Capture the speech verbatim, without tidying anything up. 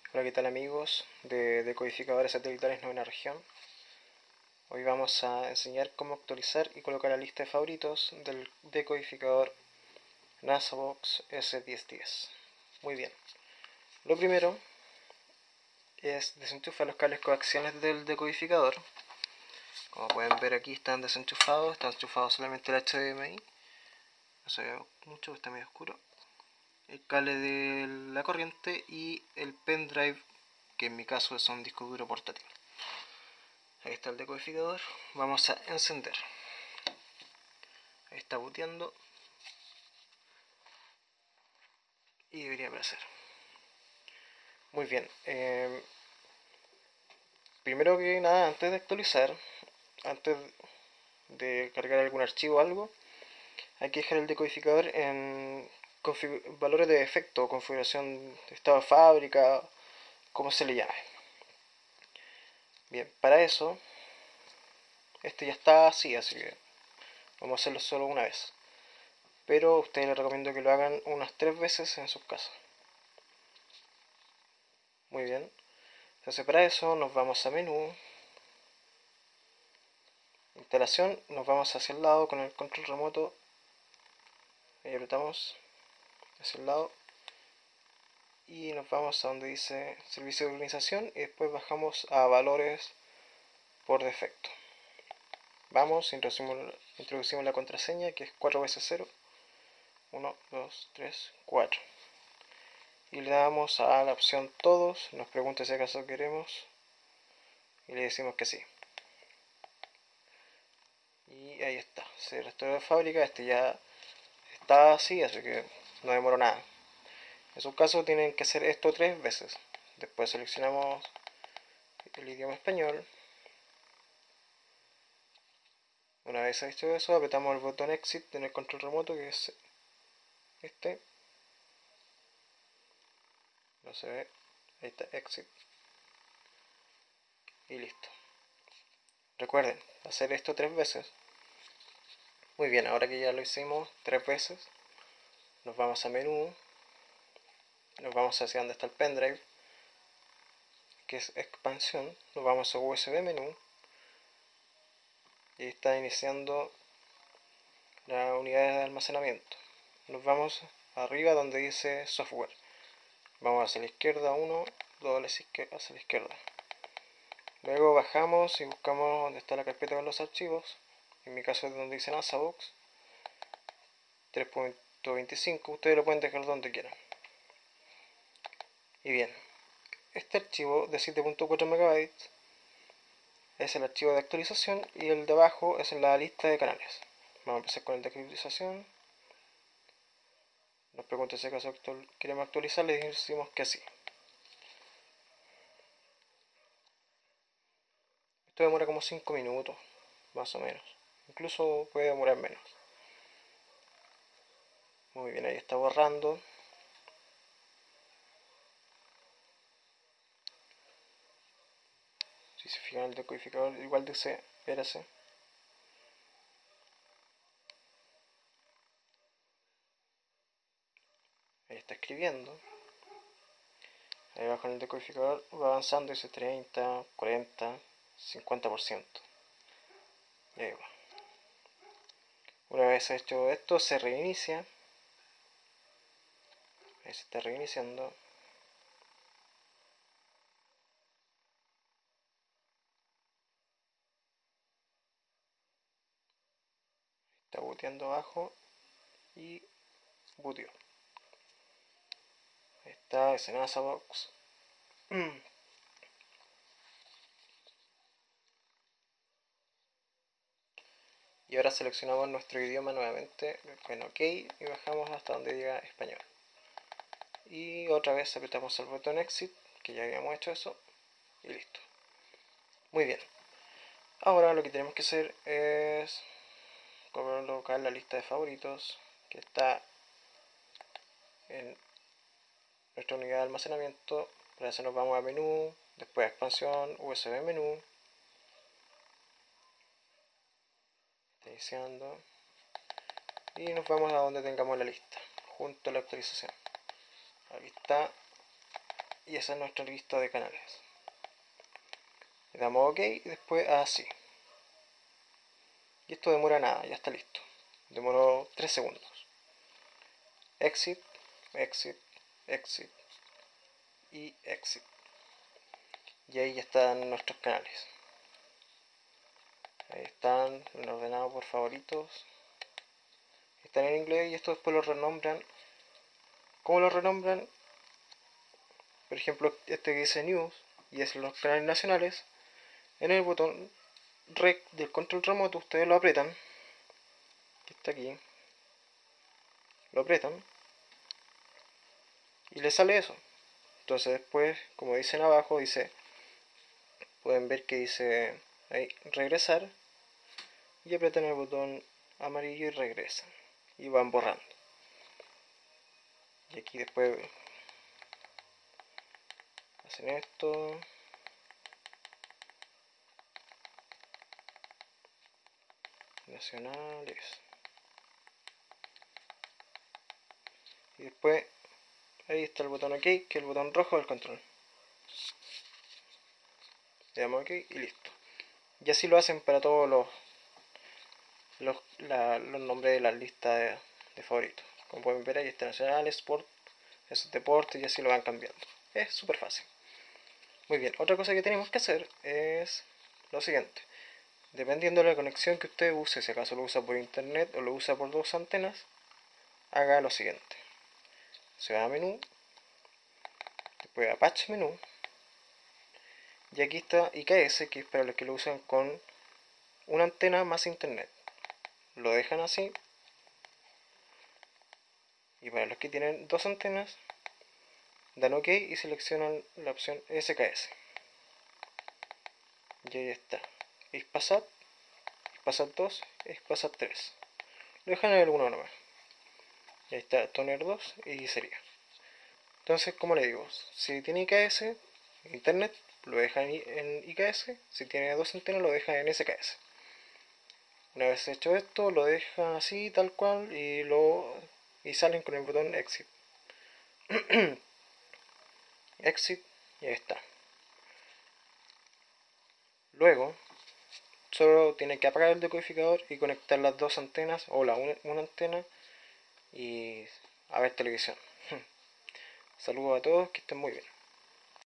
Hola, ¿qué tal amigos de decodificadores satelitales novena región? Hoy vamos a enseñar cómo actualizar y colocar la lista de favoritos del decodificador NASAVOX S diez diez. Muy bien. Lo primero es desenchufar los cables coaxiales del decodificador. Como pueden ver aquí están desenchufados, están enchufados solamente el H D M I. No se ve mucho, está medio oscuro. El cable de la corriente y el pendrive, que en mi caso es un disco duro portátil. Ahí está el decodificador. Vamos a encender. Ahí está booteando. Y debería aparecer. Muy bien. Eh, primero que nada, antes de actualizar, antes de cargar algún archivo o algo, hay que dejar el decodificador en valores de defecto, configuración de estado de fábrica, como se le llame. Bien, para eso, este ya está así, así que vamos a hacerlo solo una vez. Pero a ustedes les recomiendo que lo hagan unas tres veces en sus casas. Muy bien. Entonces para eso nos vamos a menú, instalación, nos vamos hacia el lado con el control remoto, y apretamos hacia el lado y nos vamos a donde dice servicio de organización y después bajamos a valores por defecto. Vamos, introducimos, introducimos la contraseña que es cuatro veces cero, uno, dos, tres, cuatro. Y le damos a la opción todos, nos pregunta si acaso queremos y le decimos que sí. Y ahí está, se restauró la fábrica, este ya está así, así que no demoró nada. En su caso tienen que hacer esto tres veces. Después seleccionamos el idioma español. Una vez hecho eso, apretamos el botón Exit en el control remoto, que es este. No se ve. Ahí está, Exit. Y listo. Recuerden, hacer esto tres veces. Muy bien, ahora que ya lo hicimos tres veces, nos vamos a menú. Nos vamos hacia donde está el pendrive, que es expansión. Nos vamos a U S B menú. Y está iniciando la unidad de almacenamiento. Nos vamos arriba donde dice software. Vamos hacia la izquierda uno, dos hacia la izquierda. Luego bajamos y buscamos donde está la carpeta con los archivos. En mi caso es donde dice NASAVOX tres punto veinticinco. Ustedes lo pueden dejar donde quieran. Y bien, este archivo de siete punto cuatro megabytes es el archivo de actualización y el de abajo es la lista de canales. Vamos a empezar con el de actualización. Nos pregunta si acaso actual, queremos actualizar, le decimos que sí. Esto demora como cinco minutos, más o menos. Incluso puede demorar menos. Muy bien, ahí está borrando. Si se fijan el decodificador, igual dice R C. Ahí está escribiendo. Ahí abajo en el decodificador va avanzando, dice treinta, cuarenta, cincuenta por ciento. Y ahí va. Una vez hecho esto, se reinicia. Ahí se está reiniciando. Está booteando abajo y booteó. Ahí está ese NASAVOX. Y ahora seleccionamos nuestro idioma nuevamente en OK y bajamos hasta donde diga español. Y otra vez apretamos el botón Exit, que ya habíamos hecho eso, y listo. Muy bien. Ahora lo que tenemos que hacer es colocar la lista de favoritos que está en nuestra unidad de almacenamiento. Para eso nos vamos a menú, después a expansión, U S B menú. Está iniciando. Y nos vamos a donde tengamos la lista, junto a la actualización. Aquí está. y esa es nuestra lista de canales. Le damos OK y después así. Y esto demora nada, ya está listo. Demoró tres segundos. Exit, exit, exit y exit. Y ahí ya están nuestros canales. Ahí están, ordenados por favoritos. Están en inglés y esto después lo renombran. ¿Cómo lo renombran? Por ejemplo, este que dice News y es los canales nacionales. En el botón Rec del control remoto ustedes lo aprietan. Que está aquí. Lo aprietan. Y les sale eso. Entonces después, como dicen abajo, dice, pueden ver que dice ahí, regresar, y apretan el botón amarillo y regresan, y van borrando. Y aquí después hacen esto, nacionales, y después ahí está el botón OK, que es el botón rojo del control. Le damos OK y listo. Y así lo hacen para todos los los, la, los nombres de las listas de, de favoritos. Como pueden ver, ahí está nacional, sport, esos deportes, y así lo van cambiando. Es súper fácil. Muy bien, otra cosa que tenemos que hacer es lo siguiente. Dependiendo de la conexión que usted use, si acaso lo usa por internet o lo usa por dos antenas, haga lo siguiente. Se va a menú, después a patch menú, y aquí está I K S, que es para los que lo usan con una antena más internet. Lo dejan así, y para los que tienen dos antenas, dan OK y seleccionan la opción S K S. Y ahí está. XPassat, XPassat dos, XPassat tres. Lo dejan en el uno nomás. Y ahí está Toner dos y sería. Entonces, como le digo, si tiene I K S, internet, lo deja en I K S. Si tiene dos antenas, lo deja en S K S. Una vez hecho esto, lo dejan así, tal cual, y lo y salen con el botón Exit. Exit, y ahí está. Luego, solo tiene que apagar el decodificador y conectar las dos antenas, o la una, una antena, y a ver televisión. Saludos a todos, que estén muy bien.